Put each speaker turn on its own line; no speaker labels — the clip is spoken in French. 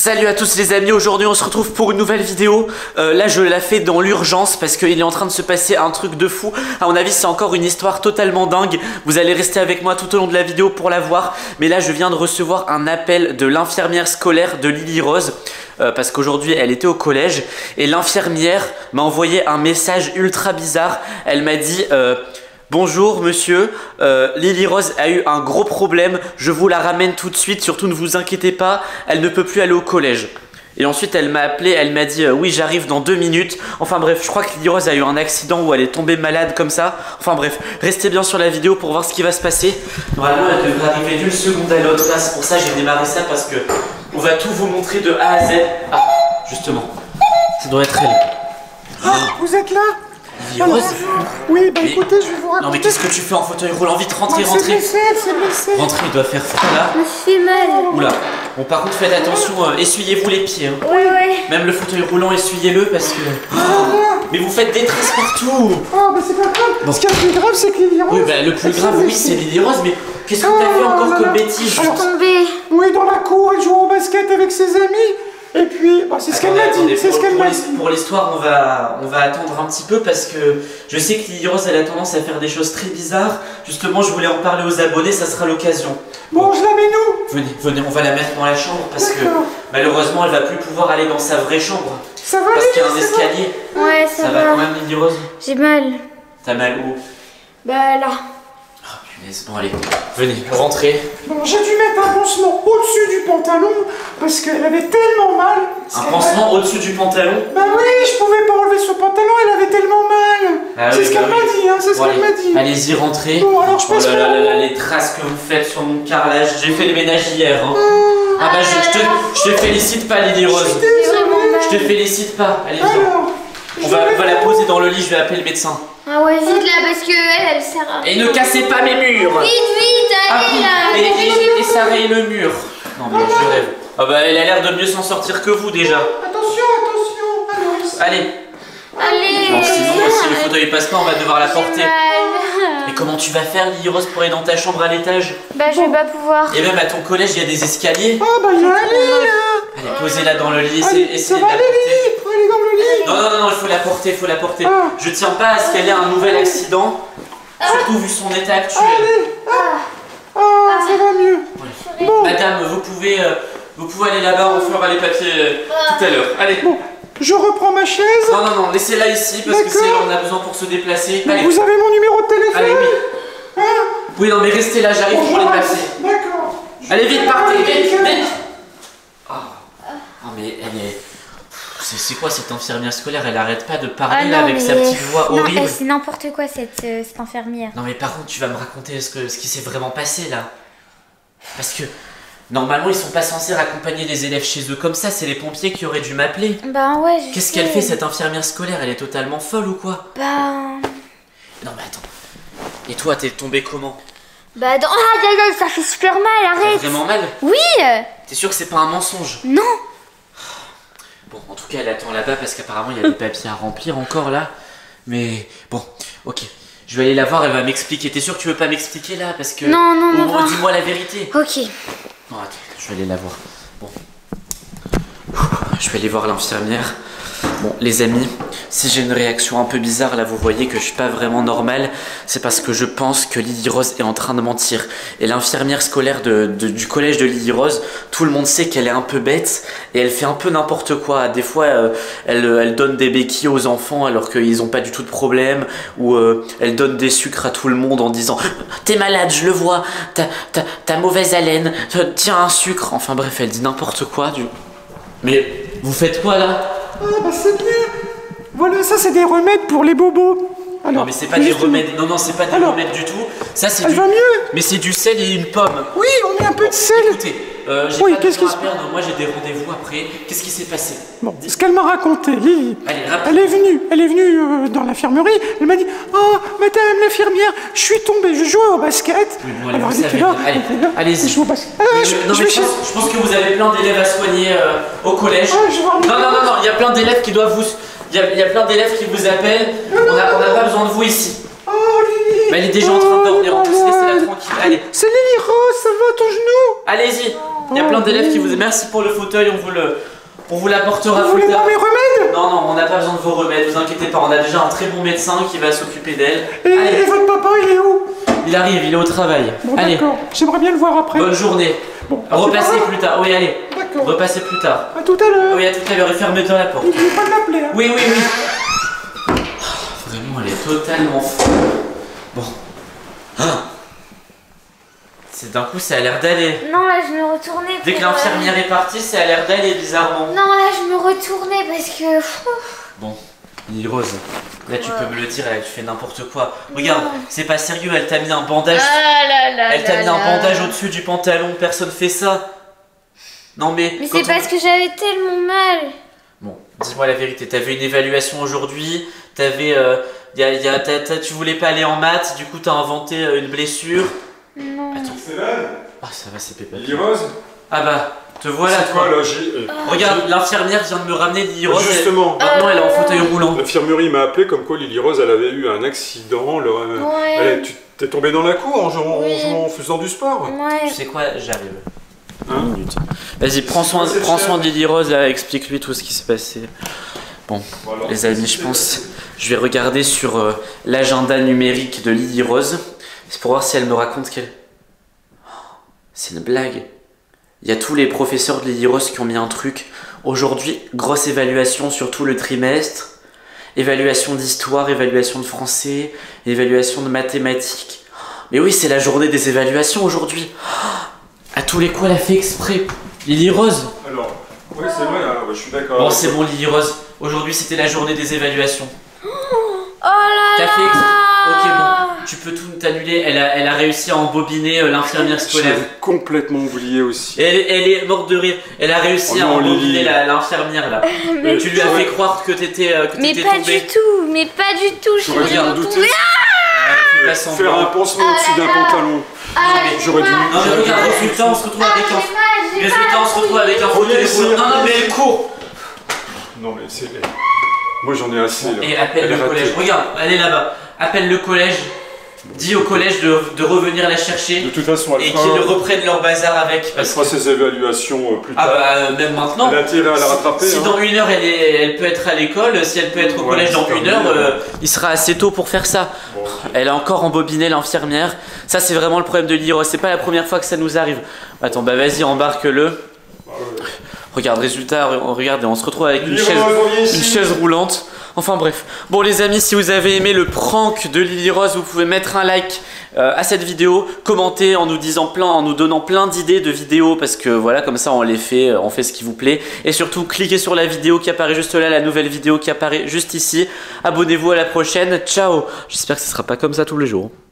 Salut à tous les amis, aujourd'hui on se retrouve pour une nouvelle vidéo. Là je la fais dans l'urgence parce qu'il est en train de se passer un truc de fou. À mon avis c'est encore une histoire totalement dingue. Vous allez rester avec moi tout au long de la vidéo pour la voir. Mais là je viens de recevoir un appel de l'infirmière scolaire de Lily Rose. Parce qu'aujourd'hui elle était au collège. Et l'infirmière m'a envoyé un message ultra bizarre. Elle m'a dit... Bonjour monsieur, Lily Rose a eu un gros problème, je vous la ramène tout de suite, surtout ne vous inquiétez pas, elle ne peut plus aller au collège. Et ensuite elle m'a appelé, elle m'a dit oui j'arrive dans 2 minutes. Enfin bref, je crois que Lily Rose a eu un accident où elle est tombée malade comme ça. Enfin bref, restez bien sur la vidéo pour voir ce qui va se passer. Normalement elle devrait arriver d'une seconde à l'autre, là c'est pour ça que j'ai démarré ça parce que on va tout vous montrer de A à Z. Ah, justement, ça doit être elle.
Ah, vous êtes là?
Lily Rose?
Oui, bah écoutez, je vais vous raconter.
Non mais qu'est-ce que tu fais en fauteuil roulant? Vite, rentrez, rentrez.
C'est blessé.
Rentrez, il doit faire froid là.
Je me suis mal.
Oula. Bon par contre faites attention, essuyez-vous les pieds. Hein.
Oui, oui.
Même le fauteuil roulant, essuyez-le parce que... Mais vous faites des tresses partout.
Oh, bah c'est pas grave.
Bon.
Ce qui est le plus grave, c'est que Lily Rose...
Oui bah le plus grave, oui c'est Lily Rose, mais qu'est-ce que t'as fait encore comme bêtise?
Je suis tombée.
Oui, dans la cour, elle joue au basket avec ses amis. Et puis, bah, c'est ce qu'elle m'a dit. C'est ce qu'elle m'a dit.
Pour l'histoire, on va attendre un petit peu parce que je sais que Lily Rose elle a tendance à faire des choses très bizarres. Justement, je voulais en parler aux abonnés, ça sera l'occasion.
Bon, je la mets nous.
Venez, venez, on va la mettre dans la chambre parce que
D'accord.
malheureusement elle va plus pouvoir aller dans sa vraie chambre.
Ça va,
Parce qu'il y a un
Lily, ça va?
escalier.
Ouais, ça
va
va.
quand même Lily Rose?
J'ai mal.
T'as mal où?
Bah là.
Oh punaise, bon allez, venez, rentrez.
Bon, j'ai dû mettre un pansement au-dessus du pantalon parce qu'elle avait tellement mal.
Un pansement au-dessus du pantalon?
Bah oui, je pouvais pas enlever son pantalon, elle avait tellement mal.
Ah
C'est
oui,
ce qu'elle
bah
m'a
oui.
dit, hein, c'est ce
Bon,
qu'elle m'a dit.
Allez-y, rentrez.
Bon, alors je
Oh
pense
là
que...
là là là, les traces que vous faites sur mon carrelage, j'ai fait les ménages hier. Hein. Ah bah je te félicite pas Lily Rose.
J'ai vraiment mal.
Je te félicite pas, allez viens.
Alors,
On va la poser dans le lit, je vais appeler le médecin.
Ah ouais, vite là, parce que elle sert à...
Et ne cassez pas mes murs.
Vite, vite,
Ah,
allez là.
et ça raye le mur. Non mais je rêve. Ah bah elle a l'air de mieux s'en sortir que vous déjà.
attention, attention. Alors,
Allez.
Allez.
Non, sinon si le fauteuil passe pas, on va devoir la
J'ai
porter.
mal.
Et comment tu vas faire Lily Rose pour aller dans ta chambre à l'étage?
Bah je vais pas pouvoir.
Et même à ton collège, il y a des escaliers.
oh, bah il y a un lit là.
Allez, posez-la dans le lit,
Allez, ça
essayez de
va
la
aller,
porter.
Lily? Faut aller dans le lit.
Non, non, non, non, il faut la porter, il faut la porter.
Ah.
Je tiens pas à ce qu'elle ait un nouvel accident, surtout vu son état actuel.
Allez. Ah, ça va mieux.
Ouais.
Bon.
Madame, vous pouvez aller là-bas, on fera les papiers tout à l'heure. Allez.
Bon, je reprends ma chaise.
Non, non, non, laissez-la ici parce que
D'accord.
c'est on a besoin pour se déplacer. Allez.
Vous avez mon numéro de téléphone?
Allez, oui.
Hein?
Oui, non, mais restez là, j'arrive pour les papiers.
D'accord.
Allez, vite, partez, vite,
Quelqu'un.
vite. Ah, mais elle est... C'est quoi cette infirmière scolaire? Elle arrête pas de parler là, avec sa petite voix horrible.
Non, c'est n'importe quoi cette infirmière.
Non mais par contre tu vas me raconter ce qui s'est vraiment passé là. Parce que normalement ils sont pas censés raccompagner les élèves chez eux comme ça, c'est les pompiers qui auraient dû m'appeler.
Bah ouais, je
Qu'est-ce
sais.
qu'elle fait cette infirmière scolaire? Elle est totalement folle ou quoi?
Bah...
Non mais attends. Et toi t'es tombé comment?
Bah dans... Ah, ça fait super mal,
T'as
arrête.
vraiment mal?
Oui.
T'es sûr que c'est pas un mensonge?
Non.
Bon en tout cas elle attend là-bas parce qu'apparemment il y a des papiers à remplir encore là. Mais bon, ok. Je vais aller la voir, elle va m'expliquer. T'es sûr que tu veux pas m'expliquer là? Parce que...
Non, non,
au
non,
moins
non.
dis-moi la vérité.
Ok.
Non, attends, je vais aller la voir. Bon. Je vais aller voir l'infirmière. Bon, les amis, si j'ai une réaction un peu bizarre, là, vous voyez que je suis pas vraiment normal. C'est parce que je pense que Lily Rose est en train de mentir. Et l'infirmière scolaire du collège de Lily Rose, tout le monde sait qu'elle est un peu bête et elle fait un peu n'importe quoi. Des fois, elle donne des béquilles aux enfants alors qu'ils ont pas du tout de problème. Ou elle donne des sucres à tout le monde en disant « T'es malade, je le vois, t'as mauvaise haleine, tiens un sucre ». Enfin bref, elle dit n'importe quoi. Mais vous faites quoi là?
Ah, bah c'est bien. Voilà, ça c'est des remèdes pour les bobos. Alors,
Non mais c'est pas des
justement.
remèdes, non c'est pas des
Alors,
remèdes du tout. Ça c'est
Elle
du...
va mieux.
Mais c'est du sel et une pomme.
Oui, on met un peu de sel.
Écoutez, j'ai
Oui,
pas de
qu'est-ce
temps
qui
à
se-
perdre, moi j'ai des rendez-vous après. Qu'est-ce qui s'est passé?
Bon, ce qu'elle m'a raconté, Lily.
Allez, rapide.
Elle est venue dans l'infirmerie. Elle m'a dit, oh, madame l'infirmière, je suis tombée, je jouais au basket.
Oui, bon, allez,
Alors
vous
elle était
savez,
là,
allez,
elle était là,
allez-y.
je joue au basket.
Mais,
Je
non, mais
vais
je
chez...
pense que vous avez plein d'élèves à soigner au collège.
Ah, je vais voir les-
Non, non, non, non, il y a plein d'élèves qui doivent vous... Il y a plein d'élèves qui vous appellent. On n'a pas besoin de vous ici.
Oh, Lily,
Bah, elle est déjà en train de dormir, en plus, laissez-la tranquille. Allez,
C'est Lily Rose, ça va ton genou?
allez-y. Il y a plein d'élèves qui vous... Merci pour le fauteuil, on vous l'apportera
Vous
plus
voulez
tard.
pas mes remèdes?
Non, non, on n'a pas besoin de vos remèdes, vous inquiétez pas, on a déjà un très bon médecin qui va s'occuper d'elle.
Et
Allez,
votre papa, il est où?
il arrive, il est au travail.
Bon,
Allez,
d'accord, j'aimerais bien le voir après.
bonne journée.
Bon,
Repassez
c'est pas
plus tard, oui, allez.
D'accord.
Repassez plus tard.
À tout à l'heure.
Oui, à tout à l'heure, et fermez-toi la porte.
N'oubliez pas de m'appeler. Hein.
Oui, oui, oui. Oh, vraiment, elle est totalement folle. Bon. Ah. C'est d'un coup, ça a l'air d'aller.
Non, là, je me retournais.
Dès que
pour,
l'infirmière est partie, ça a l'air d'aller bizarrement.
Non, là, je me retournais parce que.
Bon, Lily Rose, là tu peux me le dire, là, tu fais n'importe quoi. Regarde, c'est pas sérieux, elle t'a mis un bandage.
Ah là là.
Elle t'a mis un bandage au-dessus du pantalon, personne fait ça. Non mais.
Mais
quand
c'est parce que j'avais tellement mal.
Bon, dis-moi la vérité, t'avais une évaluation aujourd'hui, t'avais. Tu voulais pas aller en maths, du coup t'as inventé une blessure.
Non.
Attends.
C'est là,
Ah, ça va, c'est Pépé.
Lily Rose.
Ah bah, te voilà
C'est
toi.
quoi là j'ai...
Regarde, l'infirmière vient de me ramener Lily Rose.
Justement,
Maintenant, elle est en fauteuil roulant.
l'infirmerie m'a appelé comme quoi Lily Rose elle avait eu un accident.
Ouais.
Tu t'es tombé dans la cour en
Oui.
en faisant du sport.
Ouais.
Tu sais quoi, j'arrive.
Hein?
Une minute. Vas-y, prends soin de Lily Rose, là, explique-lui tout ce qui s'est passé. Bon,
Bon, alors,
les amis, je pense, je vais regarder sur l'agenda numérique de Lily Rose. C'est pour voir si elle me raconte qu'elle... Oh, c'est une blague. Il y a tous les professeurs de Lily Rose qui ont mis un truc. Aujourd'hui, grosse évaluation sur tout le trimestre. Évaluation d'histoire, évaluation de français, évaluation de mathématiques. Mais oui, c'est la journée des évaluations aujourd'hui. À tous les coups, elle a fait exprès. Lily Rose.
Alors, ouais, c'est vrai, hein, ouais, je suis d'accord.
Bon, c'est bon, Lily Rose. Aujourd'hui, c'était la journée des évaluations.
Oh là
T'as
là.
fait exprès. Ok, bon, tu peux tout t'annuler. Elle a réussi à embobiner l'infirmière scolaire.
J'avais complètement oublié aussi.
Elle est morte de rire. Elle a réussi
Oh
à
non,
embobiner
Lily.
l'infirmière là. Tu lui as fait croire que t'étais
Mais
tombé.
pas du tout. Mais pas du tout. Je
J'aurais
suis
bien
retournée.
douté.
Fais pas semblant.
Faire un pansement au-dessus d'un pantalon. J'aurais dû.
Non mais regarde, résultat, on se retrouve avec un. Résultat, on se retrouve avec un fauteuil
ici,
roulant. Non, non, mais elle court.
Non mais c'est. Moi j'en ai assez là.
Et appelle
Elle est
le
ratée.
collège. Regarde, elle est là-bas. Appelle le collège. Dis au collège de revenir la chercher.
De toute façon, elle
Et
fera,
qu'ils reprennent leur bazar avec.
elle
Parce
fera
que...
ses évaluations plus
Ah
tard.
bah même maintenant.
Elle a intérêt à la rattraper.
Si
hein.
dans 1 heure elle peut être à l'école, si elle peut être au
Ouais,
collège dans
c'est
1 heure,
terminé.
il sera assez tôt pour faire ça.
Bon, ok.
Elle a encore embobiné l'infirmière. Ça c'est vraiment le problème de Lily Rose. C'est pas la première fois que ça nous arrive. Attends, bah vas-y, embarque-le.
Bah, ouais.
Regarde, résultat, regarde, on se retrouve avec
Lily Rose, reviens ici.
une chaise roulante. Enfin bref. Bon les amis, si vous avez aimé le prank de Lily Rose, vous pouvez mettre un like à cette vidéo, commenter en nous donnant plein d'idées de vidéos parce que voilà, comme ça on les fait, on fait ce qui vous plaît. Et surtout, cliquez sur la vidéo qui apparaît juste là, la nouvelle vidéo qui apparaît juste ici. Abonnez-vous à la prochaine. Ciao. J'espère que ce sera pas comme ça tous les jours.